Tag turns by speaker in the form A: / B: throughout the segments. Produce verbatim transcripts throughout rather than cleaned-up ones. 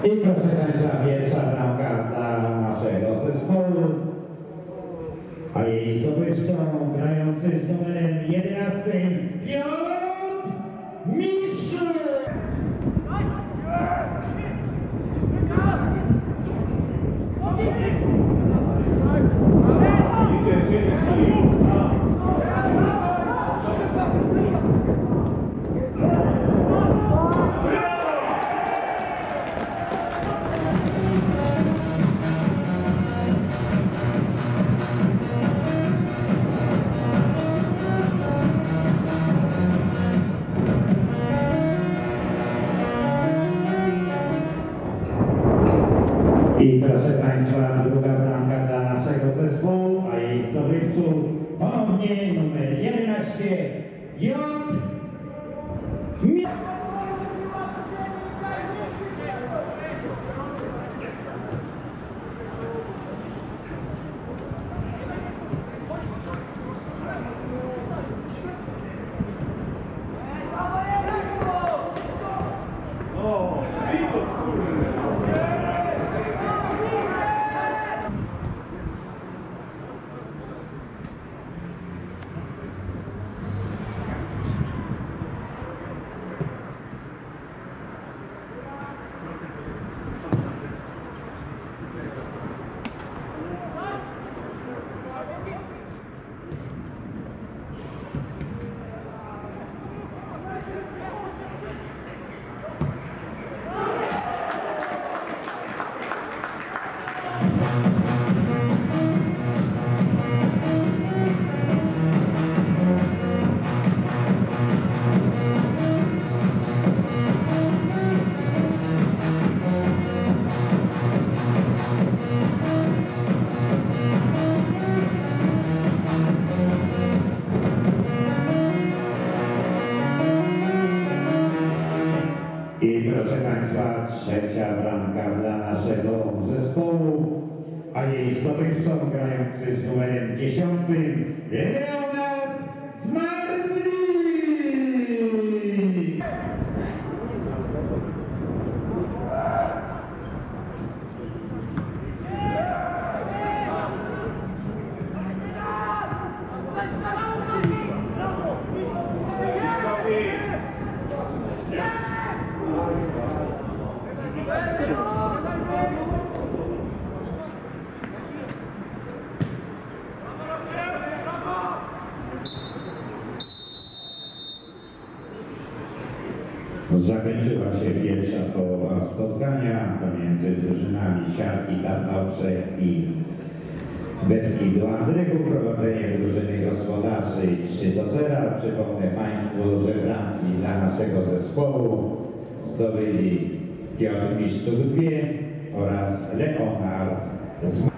A: I proszę Państwa, pierwsza bramka dla naszego zespołu, a jej zdobywcą grający z numerem jedenastym Piotr Mistrz! I proszę Państwa, druga bramka dla naszego zespołu, a jej zdobywców ponownie numer jedenaście Piotr Mistrz! I proszę Państwa, trzecia bramka dla naszego zespołu, a jej zdobywcą grający z numerem dziesiątym Leonard Zmarzlik! Zakończyła się pierwsza połowa spotkania pomiędzy drużynami Siarki Tarnobrzeg i Beskidu Andrychu. Prowadzenie drużyny gospodarzy trzy do zera. Przypomnę Państwu, że bramki dla naszego zespołu zdobyli Piotr Mistrz oraz Leonard Zmarzlik.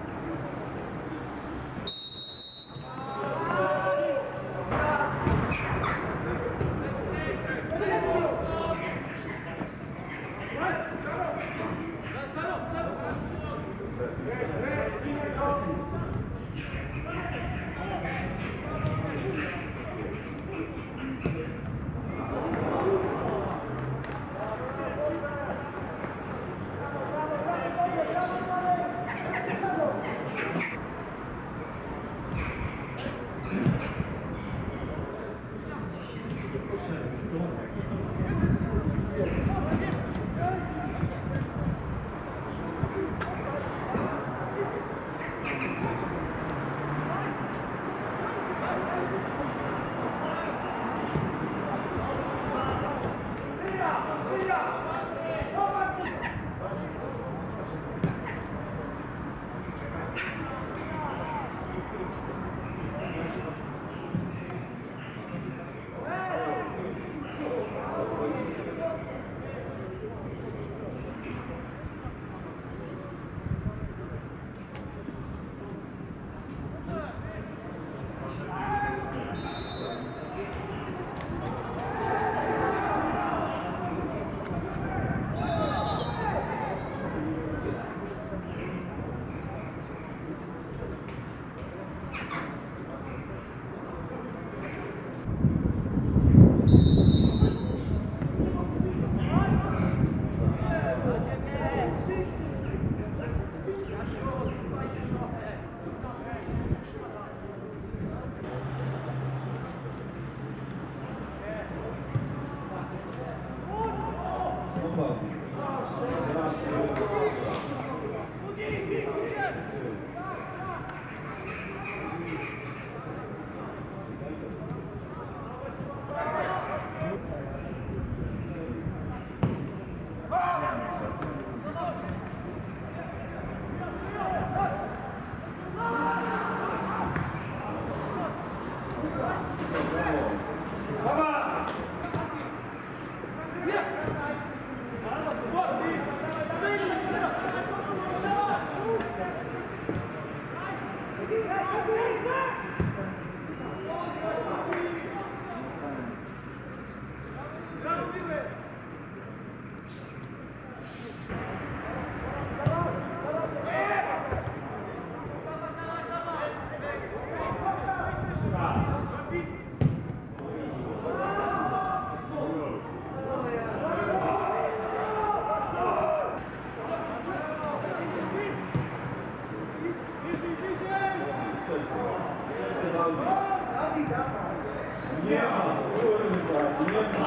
B: Nie ma, kurwa, nie ma.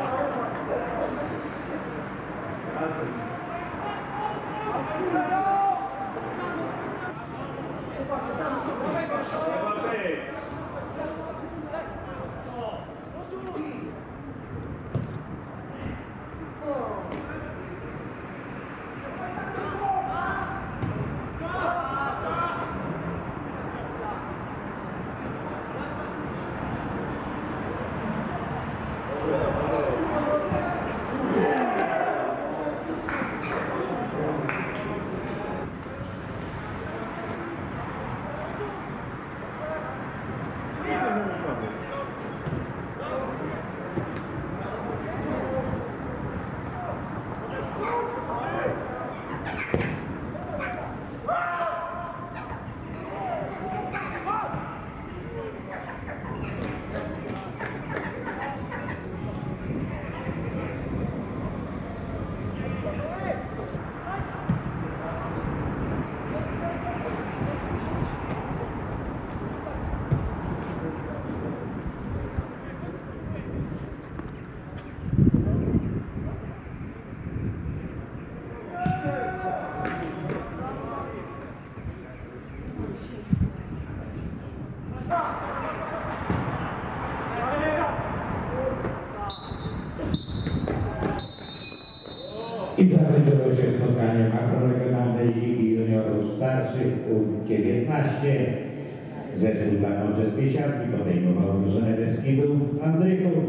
A: I zakończyło się spotkanie makroregionalnej Ligi Juniorów Starszych U dziewiętnaście. Zespół Tarnobrzeskiej Siatki podejmował drużynę Beskidu Andrychów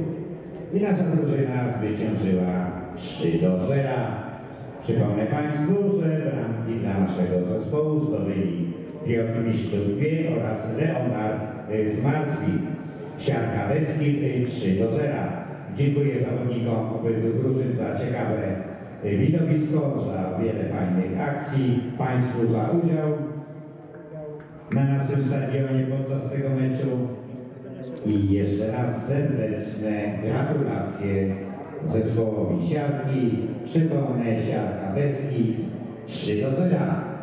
A: i nasza drużyna zwyciężyła trzy do zera. Przypomnę Państwu, że bramki dla naszego zespołu zdobyli Piotr Miszczuk-Bie oraz Leonard z Marcji. Siatka Beskid trzy do zera. Dziękuję zawodnikom obydwu drużyn za ciekawe widowisko, za wiele fajnych akcji, Państwu za udział na naszym stadionie podczas tego meczu i jeszcze raz serdeczne gratulacje zespołowi siatki. Przypomnę, siatka Beskid trzy do zera.